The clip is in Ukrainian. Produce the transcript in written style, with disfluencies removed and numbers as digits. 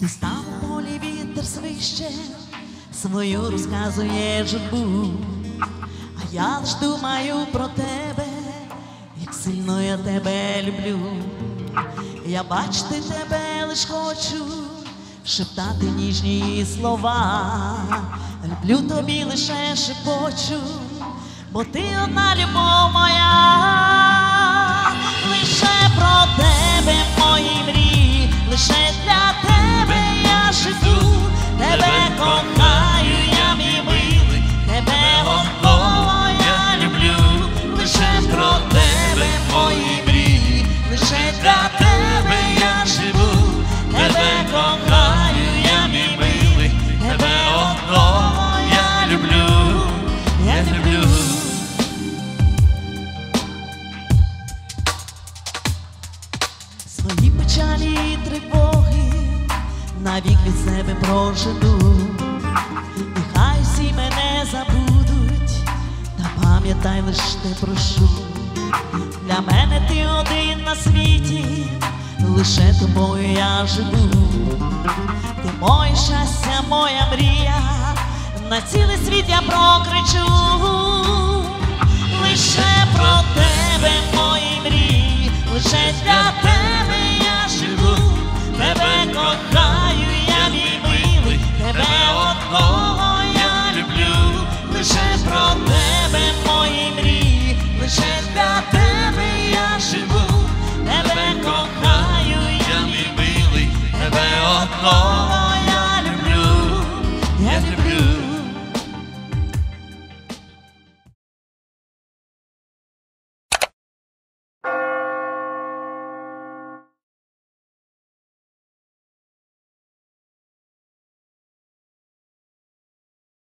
Ти став у полі, вітер свище, свою розказує журбу. А я лиш думаю про тебе, як сильно я тебе люблю. Я бачити тебе лиш хочу, шептати ніжні слова. Люблю тобі лише шепочу, бо ти одна любов моя. Лише про тебе мої мрії, лише для тебе я живу. Тебе кохаю я, мій милий, тебе одного я люблю. Лише про тебе мої мрії, лише для тебе я живу. Тебе кохаю я, мій милий, тебе одного я люблю, я люблю. Свої печалі і тривоги навік від себе прожену. Нехай всі мене забудуть, та пам'ятай лиш те прошу. Для мене ти один на світі, лише тобою я живу. Ти моє щастя, моя мрія, на цілий світ я прокричу.